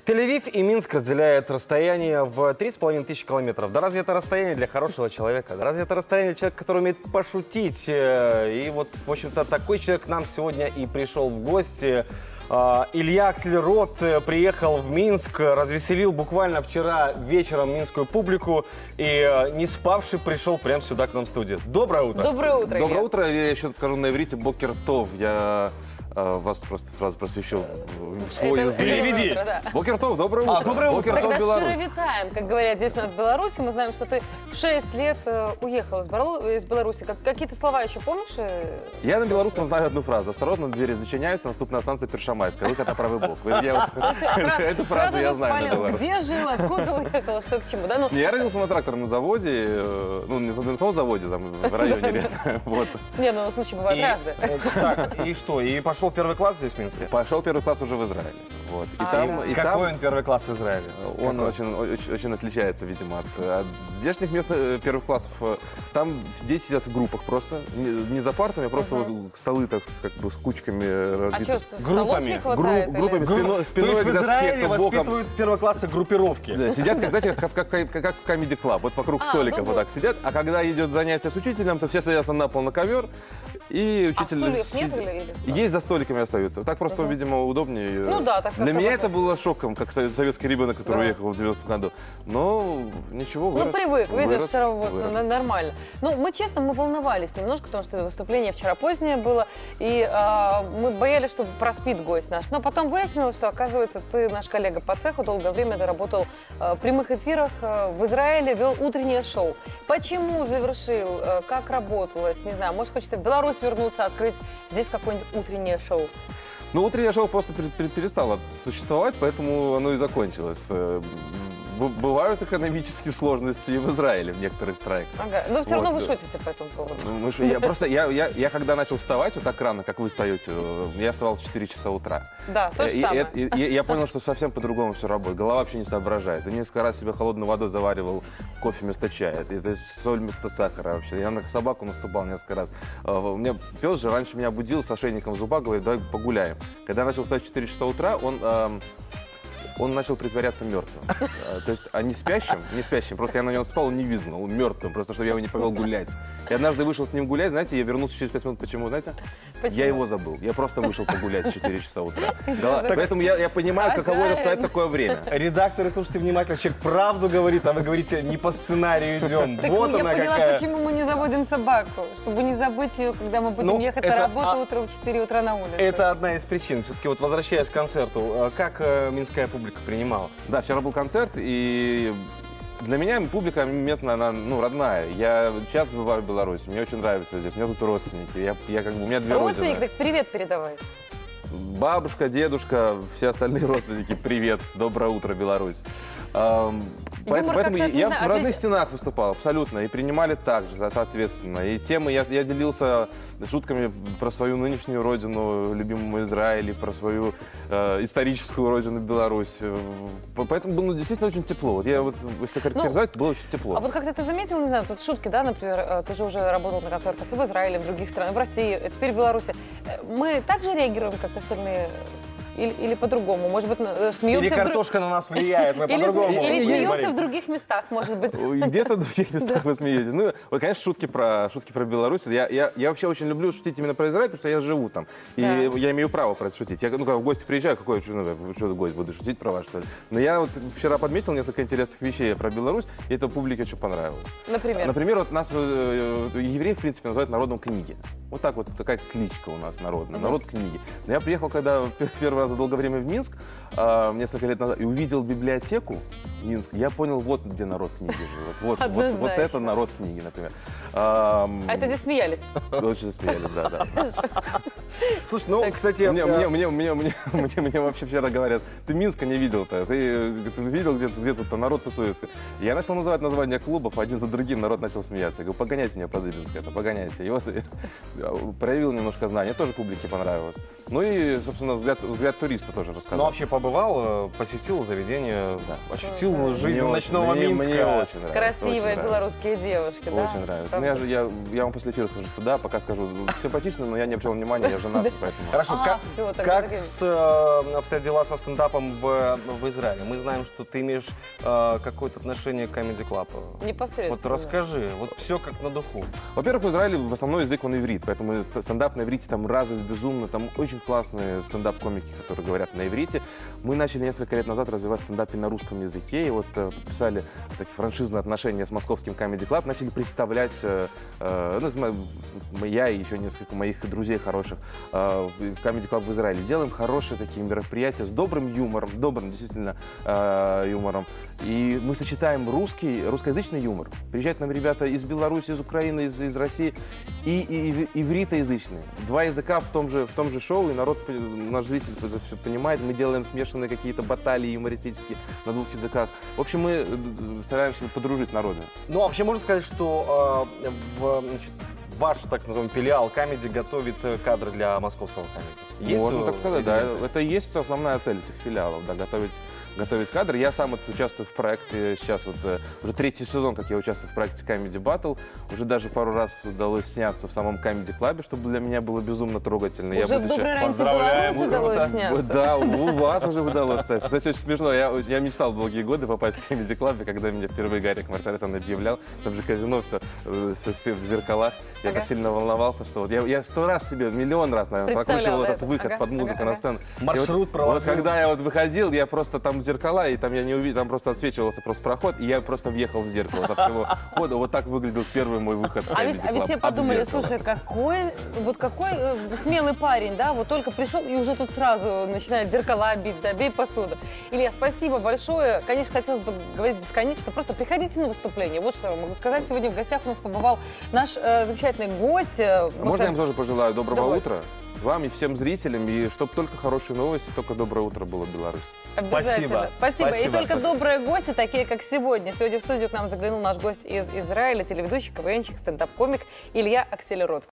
Тель-Авив и Минск разделяет расстояние в 3500 километров. Да разве это расстояние для хорошего человека? Да разве это расстояние для человека, который умеет пошутить? И вот, в общем-то, такой человек к нам сегодня и пришел в гости. Илья Акселерот приехал в Минск, развеселил буквально вчера вечером минскую публику и не спавший пришел прямо сюда к нам в студию. Доброе утро. Доброе утро. Доброе утро. Я еще скажу на иврите Бокер Тов. Я вас просто сразу просвещу в свой язык. Переведи. Да. Бокер Тов, доброе утро. Доброе утро. Бокер Тов, Тогда Беларусь. щиро витаем, как говорят здесь у нас в Беларуси. Мы знаем, что ты в 6 лет уехал из Беларуси. Какие-то слова еще помнишь? Я на белорусском знаю одну фразу. Осторожно, двери зачиняются, наступная станция Першамайская. Выход на правый бок. Эту фразу я знаю на белорусском. Где жил, откуда уехал, что к чему? Да, ну, Я родился на тракторном заводе, ну не на самом заводе, там в районе. Вот. не, ну случаи бывают разные. Так, и что? И пошел первый класс здесь в Минске? Пошел первый класс уже в Израиле. Вот. Какой он первый класс в Израиле? Он очень отличается, видимо, от здешних мест первых классов. Там здесь сидят в группах просто, не за партами, а просто вот столы так как бы с кучками А разбиты. что, Группами. Группами То спиной есть к в доске, Израиле боком. воспитывают с первого класса группировки? Да, сидят, знаете, как в Comedy Club, вот вокруг столиков ну вот так сидят, а когда идет занятие с учителем, то все садятся на пол на ковер, и учитель... стульев нет или? Есть за столиками остаются. Так просто, видимо, удобнее. Ну да, так Для как-то меня можно. это было шоком, как советский ребенок, который Да. уехал в 90-м году. Но ничего, Ну, вырос. привык, видишь, Вырос, все равно вырос. нормально. Ну, мы, честно, мы волновались немножко, потому что выступление вчера позднее было, и мы боялись, что проспит гость наш. Но потом выяснилось, что, оказывается, ты наш коллега по цеху, долгое время ты работал в прямых эфирах в Израиле, вел утреннее шоу. Почему завершил, как работалось, не знаю, может, хочется в Беларусь вернуться, открыть здесь какое-нибудь утреннее шоу? Ну, утреннее шоу просто перестало существовать, поэтому оно и закончилось. Бывают экономические сложности и в Израиле в некоторых проектах. Ага. Но все равно вы Вот. шутите по этому поводу. Я когда начал вставать вот так рано, как вы встаете, я вставал в 4 часа утра. Да, то же самое. Я понял, что совсем по-другому все работает. Голова вообще не соображает. Я несколько раз себе холодной водой заваривал кофе вместо чая. Это соль вместо сахара вообще. Я на собаку наступал несколько раз. У меня пес же раньше меня будил с ошейником в зубах, говорит, давай погуляем. Когда я начал вставать в 4 часа утра, он начал притворяться мертвым. То есть, не спящим, просто я на нем спал, он не визгнул, мертвым, просто чтобы я его не повел гулять. И однажды вышел с ним гулять, знаете, я вернулся через 5 минут, почему, знаете? Почему? Я его забыл, я просто вышел погулять в 4 часа утра. Да, поэтому я понимаю, каково это встать такое время. Редакторы, слушайте внимательно, человек правду говорит, а вы говорите, не по сценарию идем. Так Вот я она поняла, какая. почему мы не заводим собаку. Чтобы не забыть ее, когда мы будем Ну, ехать это- на работу утром в 4 утра на улицу. Это одна из причин. Все-таки вот возвращаясь к концерту, как минская публика принимала? Да, вчера был концерт, и для меня публика местная, она, родная. Я часто бываю в Беларуси, мне очень нравится здесь, у меня тут родственники, у меня две Родственник, родины. так привет передавай. Бабушка, дедушка, все остальные родственники, привет, доброе утро, Беларусь. Поэтому как-то я в разных отличается. стенах выступал, абсолютно, и принимали так же, соответственно. И темы, я делился шутками про свою нынешнюю родину, любимую Израиль, и про свою историческую родину Беларусь. Поэтому было действительно очень тепло. Вот если характеризовать, было очень тепло. А вот как-то ты заметил, не знаю, тут шутки, да, например, ты же уже работал на концертах и в Израиле, и в других странах, в России, а теперь в Беларуси. Мы также реагируем, как остальные? Или по-другому? Может быть, смеются... Или картошка на нас влияет, мы по-другому. Или смеются говорим. в других местах, может быть. Где-то в других местах вы смеетесь. Ну, вот, конечно, шутки про Беларусь. Я вообще очень люблю шутить именно про Израиль, потому что я живу там. И Да. я имею право про это шутить. Я, когда в гости приезжаю, что гость, буду шутить про вас, что ли? Но я вот вчера подметил несколько интересных вещей про Беларусь, и это публике очень понравилось. Например? Например, вот нас евреи, в принципе, называют народом книги. Вот так вот, такая кличка у нас народная, народ книги. Но я приехал, когда первый раз за долгое время в Минск, несколько лет назад, и увидел библиотеку Минск, я понял, вот где народ книги живет. Вот это народ книги, например. А это здесь смеялись? Очень засмеялись, да. Слушай, ну, кстати... Мне вообще вчера говорят, ты Минска не видел-то, ты видел, где тут народ тусуется. Я начал называть названия клубов, один за другим народ начал смеяться. Я говорю, погоняйте меня по Зыбинску, погоняйте. И вот проявил немножко знаний, тоже публике понравилось. Ну и, собственно, взгляд туриста тоже рассказал. Ну, вообще побывал, посетил заведение, ощутил Да. жизнь ночного Мне Минска. очень нравится. Красивые очень нравится. белорусские девушки, да? Очень нравится. Правда? Ну, я вам после эфира скажу, что да, пока скажу симпатично, но я не обращал внимания, я женаты, поэтому... Хорошо, А, как, всё, тогда такие- обстоят дела со стендапом в Израиле? Мы знаем, что ты имеешь какое-то отношение к Comedy Club. Непосредственно. Вот расскажи, вот все как на духу. Во-первых, в Израиле в основной язык он иврит, поэтому стендап на иврите там развит безумно, там очень классные стендап-комики, которые говорят на иврите. Мы начали несколько лет назад развивать стендап и на русском языке, и вот подписали такие франшизные отношения с московским Comedy Club, начали представлять, я и еще несколько моих друзей хороших, Comedy Club в Израиле. Делаем хорошие такие мероприятия с добрым юмором, добрым действительно юмором. И мы сочетаем русскоязычный юмор. Приезжают нам ребята из Беларуси, из Украины, из России и ивритоязычные. Два языка в том же шоу, и народ, наш зритель это все понимает. Мы делаем смешанные какие-то баталии юмористические на двух языках. В общем, мы стараемся подружить народы. Ну, вообще можно сказать, что ваш, так называемый, филиал Comedy готовит кадры для московского Comedy? Есть Можно так сказать, да. резиденты? Это и есть основная цель этих филиалов, да, готовить кадры. Я сам участвую в проекте, сейчас вот уже 3-й сезон, как я участвую в проекте Comedy Battle. Уже даже пару раз удалось сняться в самом Comedy Club, чтобы для меня было безумно трогательно. Уже в «Доброй ранней Поздравляем, Беларуси» удалось сняться. Да, у вас уже удалось стать. Кстати, очень смешно. Я мечтал долгие годы попасть в Comedy Club, и когда меня впервые Гарик Мартиросян объявлял, там же казино, все в зеркалах. Я так сильно волновался, что вот я 100 раз себе, миллион раз, наверное, прокручивал этот выход под музыку на сцену. Маршрут Вот когда я вот выходил, я просто там зеркала, и там я не увидел, там просто отсвечивался просто проход, и я просто въехал в зеркало со всего хода. Вот так выглядел первый мой выход в А Comedy ведь Club. все От подумали, зеркала. слушай, какой смелый парень, да, вот только пришел и уже тут сразу начинает зеркала бить, да, бей посуду. Илья, спасибо большое. Конечно, хотелось бы говорить бесконечно, просто приходите на выступление. Вот что я могу сказать. Сегодня в гостях у нас побывал наш замечательный гость. Можно я вам тоже пожелаю доброго Давай. утра? Вам и всем зрителям, и чтобы только хорошие новости, только доброе утро было в Беларуси. Обязательно. Спасибо. И только Спасибо. добрые гости, такие как сегодня. Сегодня в студию к нам заглянул наш гость из Израиля, телеведущий, КВНщик, стендап-комик Илья Аксельрод.